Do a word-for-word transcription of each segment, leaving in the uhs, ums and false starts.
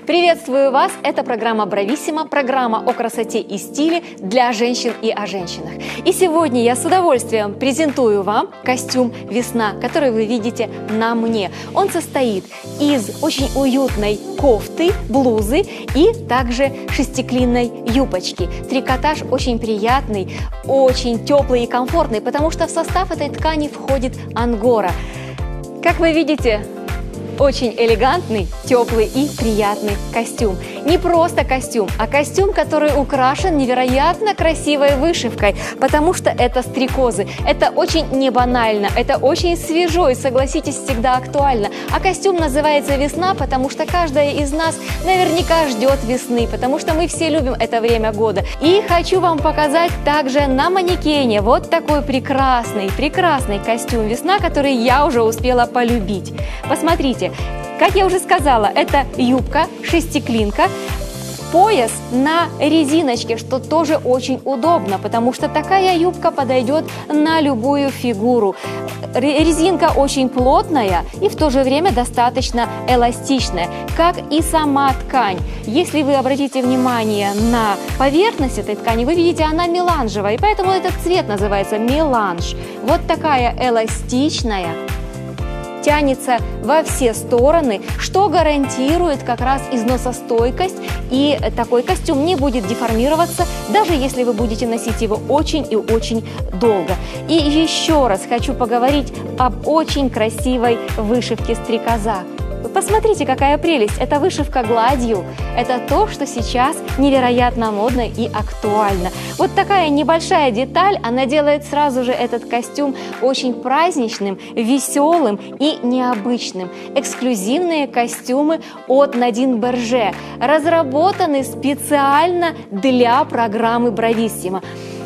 Приветствую вас! Это программа Брависсимо, программа о красоте и стиле для женщин и о женщинах. И сегодня я с удовольствием презентую вам костюм «Весна», который вы видите на мне. Он состоит из очень уютной кофты, блузы и также шестиклинной юбочки. Трикотаж очень приятный, очень теплый и комфортный, потому что в состав этой ткани входит ангора. Как вы видите, очень элегантный, теплый и приятный костюм. Не просто костюм, а костюм, который украшен невероятно красивой вышивкой, потому что это стрекозы. Это очень не банально, это очень свежо и, согласитесь, всегда актуально. А костюм называется «Весна», потому что каждая из нас наверняка ждет весны, потому что мы все любим это время года. И хочу вам показать также на манекене вот такой прекрасный, прекрасный костюм «Весна», который я уже успела полюбить. Посмотрите. Как я уже сказала, это юбка, шестиклинка, пояс на резиночке, что тоже очень удобно, потому что такая юбка подойдет на любую фигуру. Резинка очень плотная и в то же время достаточно эластичная, как и сама ткань. Если вы обратите внимание на поверхность этой ткани, вы видите, она меланжевая, и поэтому этот цвет называется меланж. Вот такая эластичная, тянется во все стороны, что гарантирует как раз износостойкость, и такой костюм не будет деформироваться, даже если вы будете носить его очень и очень долго. И еще раз хочу поговорить об очень красивой вышивке стрекоза. Вы посмотрите, какая прелесть! Это вышивка гладью. Это то, что сейчас невероятно модно и актуально. Вот такая небольшая деталь, она делает сразу же этот костюм очень праздничным, веселым и необычным. Эксклюзивные костюмы от Надин Берже разработаны специально для программы Брависсимо.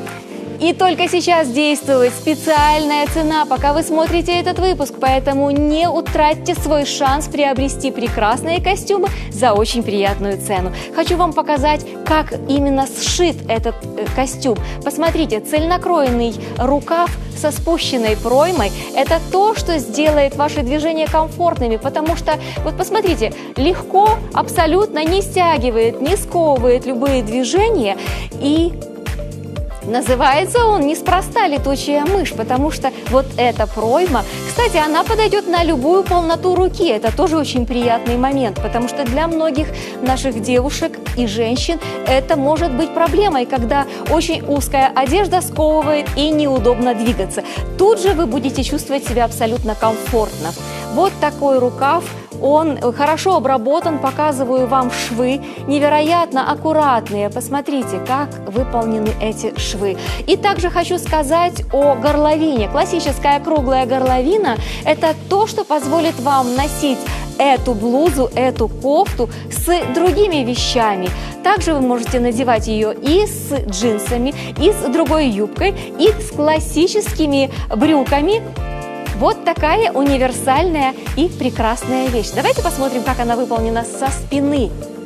И только сейчас действует специальная цена, пока вы смотрите этот выпуск, поэтому не утратьте свой шанс приобрести прекрасные костюмы за очень приятную цену. Хочу вам показать, как именно сшит этот э, костюм. Посмотрите, цельнокроенный рукав со спущенной проймой – это то, что сделает ваши движения комфортными, потому что, вот посмотрите, легко, абсолютно не стягивает, не сковывает любые движения, и называется он неспроста «Летучая мышь», потому что вот эта пройма, кстати, она подойдет на любую полноту руки. Это тоже очень приятный момент, потому что для многих наших девушек и женщин это может быть проблемой, когда очень узкая одежда сковывает и неудобно двигаться. Тут же вы будете чувствовать себя абсолютно комфортно. Вот такой рукав. Он хорошо обработан, показываю вам швы, невероятно аккуратные. Посмотрите, как выполнены эти швы. И также хочу сказать о горловине. Классическая круглая горловина – это то, что позволит вам носить эту блузу, эту кофту с другими вещами. Также вы можете надевать ее и с джинсами, и с другой юбкой, и с классическими брюками. Вот такая универсальная и прекрасная вещь. Давайте посмотрим, как она выполнена со спины.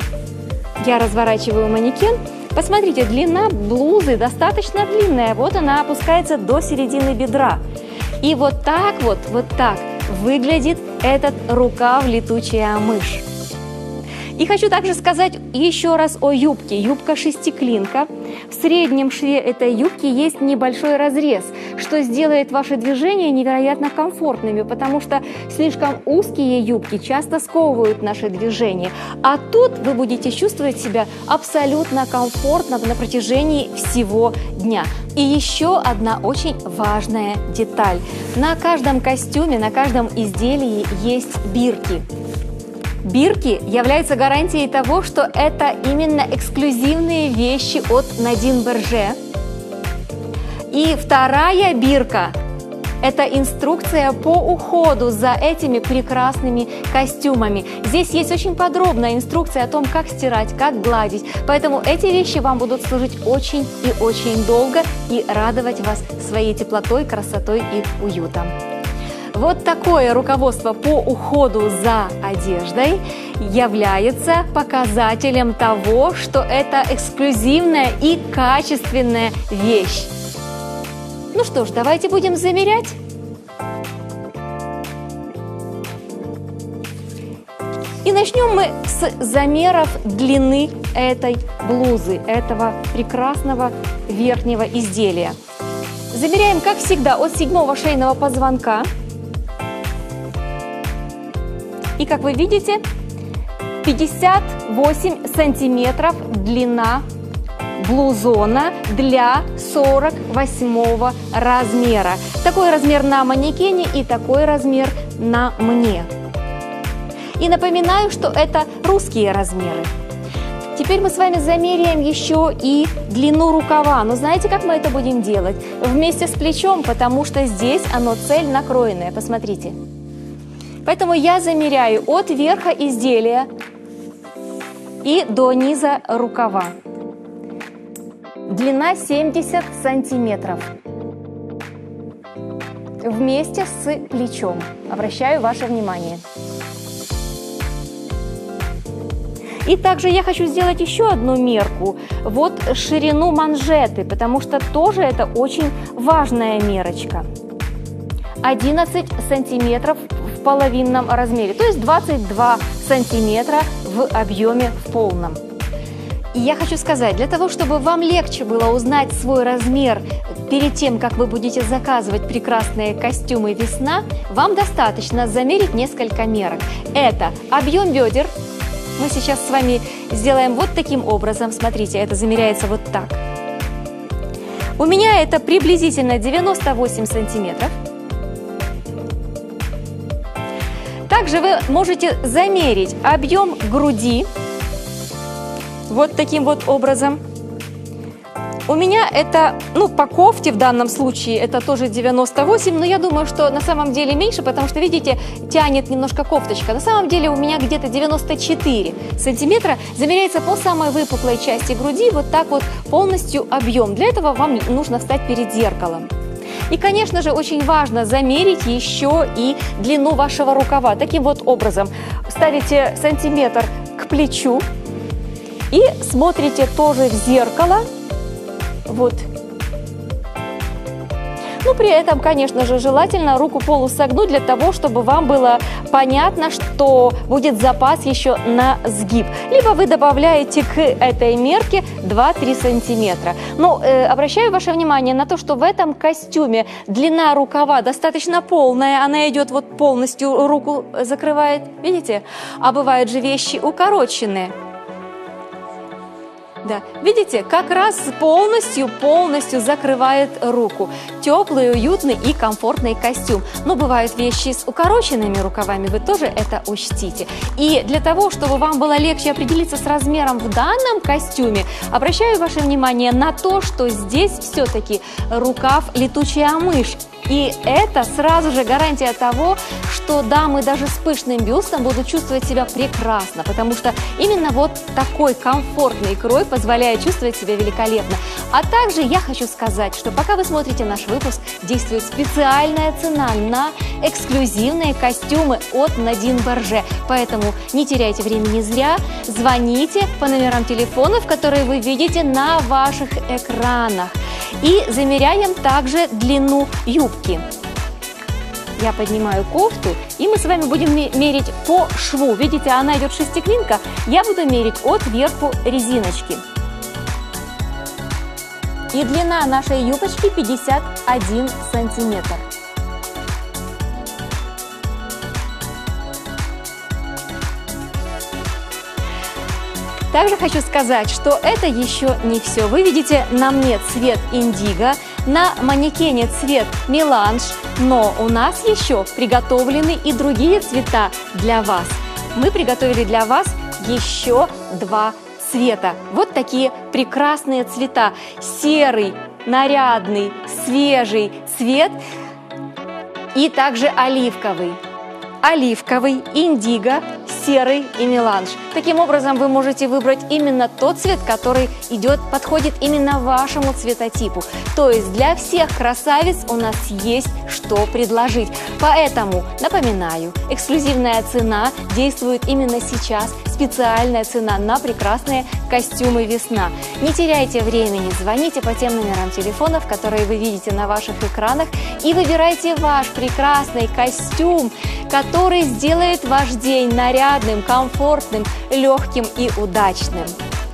Я разворачиваю манекен. Посмотрите, длина блузы достаточно длинная. Вот она опускается до середины бедра. И вот так вот, вот так выглядит этот рукав «Летучая мышь». И хочу также сказать еще раз о юбке. Юбка шестиклинка. В среднем шве этой юбки есть небольшой разрез, что сделает ваши движения невероятно комфортными, потому что слишком узкие юбки часто сковывают наши движения. А тут вы будете чувствовать себя абсолютно комфортно на протяжении всего дня. И еще одна очень важная деталь. На каждом костюме, на каждом изделии есть бирки. Бирки являются гарантией того, что это именно эксклюзивные вещи от Надин Берже. И вторая бирка – это инструкция по уходу за этими прекрасными костюмами. Здесь есть очень подробная инструкция о том, как стирать, как гладить. Поэтому эти вещи вам будут служить очень и очень долго и радовать вас своей теплотой, красотой и уютом. Вот такое руководство по уходу за одеждой является показателем того, что это эксклюзивная и качественная вещь. Ну что ж, давайте будем замерять. И начнем мы с замеров длины этой блузы, этого прекрасного верхнего изделия. Замеряем, как всегда, от седьмого шейного позвонка. И, как вы видите, пятьдесят восемь сантиметров длина блузона для сорок восьмого размера. Такой размер на манекене и такой размер на мне. И напоминаю, что это русские размеры. Теперь мы с вами замеряем еще и длину рукава. Но знаете, как мы это будем делать? Вместе с плечом, потому что здесь оно цельно кроенное. Посмотрите. Поэтому я замеряю от верха изделия и до низа рукава. Длина семьдесят сантиметров. Вместе с плечом. Обращаю ваше внимание. И также я хочу сделать еще одну мерку. Вот ширину манжеты, потому что тоже это очень важная мерочка. одиннадцать сантиметров в половинном размере, то есть двадцать два сантиметра в объеме в полном. И я хочу сказать, для того, чтобы вам легче было узнать свой размер перед тем, как вы будете заказывать прекрасные костюмы «Весна», вам достаточно замерить несколько мерок. Это объем бедер. Мы сейчас с вами сделаем вот таким образом. Смотрите, это замеряется вот так. У меня это приблизительно девяносто восемь сантиметров. Также вы можете замерить объем груди вот таким вот образом. У меня это, ну, по кофте в данном случае это тоже девяносто восемь, но я думаю, что на самом деле меньше, потому что, видите, тянет немножко кофточка. На самом деле у меня где-то девяносто четыре сантиметра. Замеряется по самой выпуклой части груди, вот так вот полностью объем. Для этого вам нужно встать перед зеркалом. И, конечно же, очень важно замерить еще и длину вашего рукава. Таким вот образом ставите сантиметр к плечу и смотрите тоже в зеркало. Вот. Ну, при этом, конечно же, желательно руку полусогнуть для того, чтобы вам было понятно, что будет запас еще на сгиб. Либо вы добавляете к этой мерке два-три сантиметра. Но э, обращаю ваше внимание на то, что в этом костюме длина рукава достаточно полная. Она идет вот полностью, руку закрывает, видите? А бывают же вещи укороченные. Да. Видите, как раз полностью, полностью закрывает руку. Теплый, уютный и комфортный костюм. Но бывают вещи с укороченными рукавами, вы тоже это учтите. И для того, чтобы вам было легче определиться с размером в данном костюме, обращаю ваше внимание на то, что здесь все-таки рукав летучая мышь. И это сразу же гарантия того, что дамы даже с пышным бюстом будут чувствовать себя прекрасно, потому что именно вот такой комфортный крой позволяет чувствовать себя великолепно. А также я хочу сказать, что пока вы смотрите наш выпуск, действует специальная цена на эксклюзивные костюмы от Надин Борже. Поэтому не теряйте времени зря, звоните по номерам телефонов, которые вы видите на ваших экранах. И замеряем также длину юбки. Я поднимаю кофту, и мы с вами будем мерить по шву. Видите, она идет шестиклинка. Я буду мерить от верху резиночки. И длина нашей юбочки пятьдесят один сантиметр. Также хочу сказать, что это еще не все. Вы видите на мне цвет индиго, на манекене цвет меланж, но у нас еще приготовлены и другие цвета для вас. Мы приготовили для вас еще два цвета. Вот такие прекрасные цвета. Серый, нарядный, свежий цвет и также оливковый. Оливковый, индиго, серый и меланж. Таким образом, вы можете выбрать именно тот цвет, который идет, подходит именно вашему цветотипу. То есть для всех красавиц у нас есть что предложить. Поэтому, напоминаю, эксклюзивная цена действует именно сейчас. Специальная цена на прекрасные костюмы «Весна». Не теряйте времени, звоните по тем номерам телефонов, которые вы видите на ваших экранах, и выбирайте ваш прекрасный костюм который сделает ваш день нарядным, комфортным, легким и удачным.